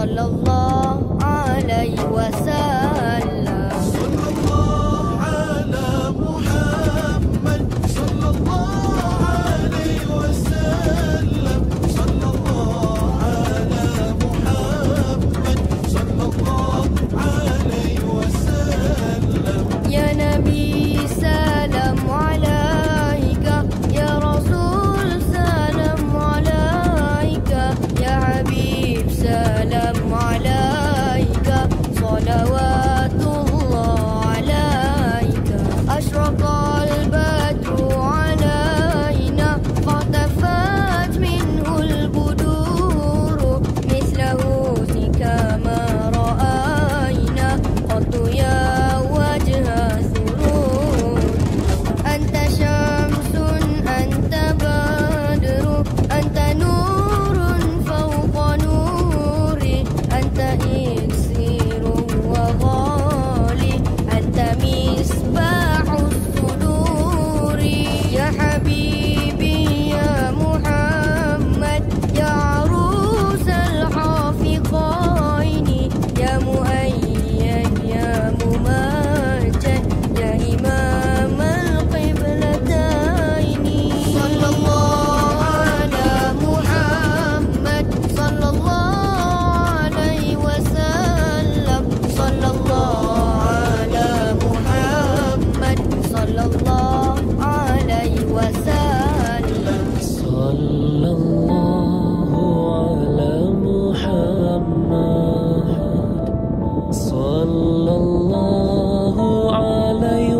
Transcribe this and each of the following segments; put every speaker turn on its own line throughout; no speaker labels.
sallallahu alaihi wasallam.
Sallallahu ala Muhammad, sallallahu alaihi wasallam, sallallahu ala Muhammad, sallallahu alaihi wasallam.
Ya Nabi salam alaika, ya Rasul salam alaika, ya Habib salam alaika, salawatullah alaika. Ashraqal badru alaina, fatafat minhul buduru, mislahu sikama ra'aina, qattu ya wajha surur. Anta syamsun, anta badru, anta nurun fawqa nuri, anta iksirun wa ghali, anta misbahus suduri. Ya habibi ya Muhammad, ya arusal hafiqaini, ya muayyad ya mumajjad, ya imam al-qiblataini. Sallallahu ala Muhammad, sallallahu alaihi wasallam, sallallahu ala Muhammad, sallallahu alaihi wasallam.
Sallallahu ala Muhammad, sallallahu alaihi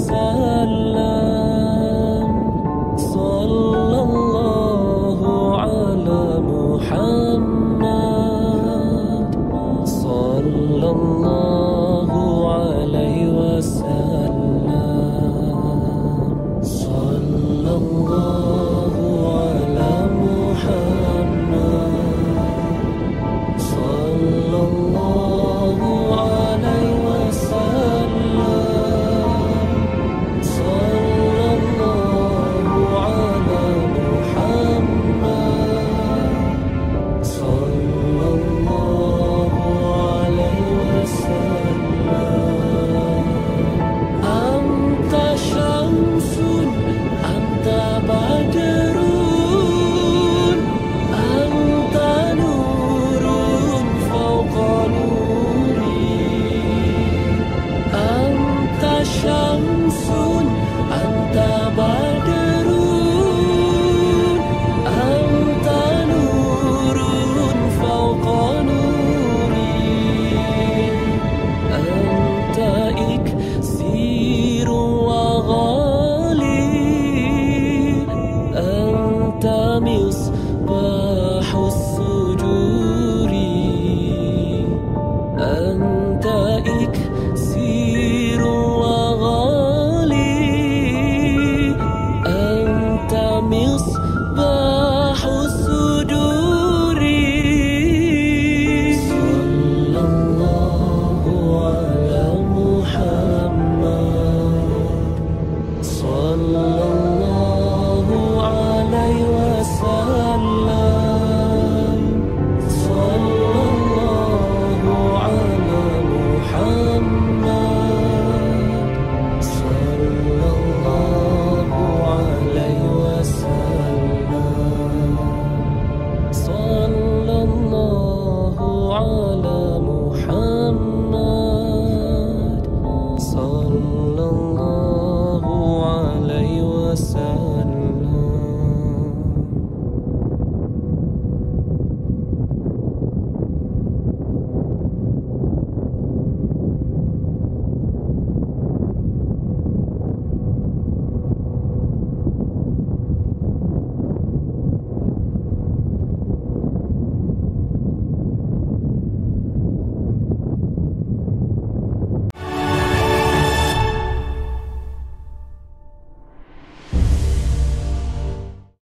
wasallam, sallallahu ala Muhammad, sallallahu alaihi wasallam, sallallahu ala Muhammad, sallallahu alaihi wasallam, sallallahu ala Muhammad, sallallahu alaihi wasallam. Anta syamsun, anta badrun, anta nurun fawqa nuri. Anta syamsun, anta badrun, anta nurun fawqa nuri. Anta iksirun wa ghali, anta misbahus sujuri. Anta iksirun wa ghali, anta misbahus suduri. Sallallahu ala Muhammad, sallallahu alaihi wasallam, sallallahu ala Muhammad, sallallahu alaihi wasallam, sallallahu ala Muhammad, sallallahu alaihi wasallam.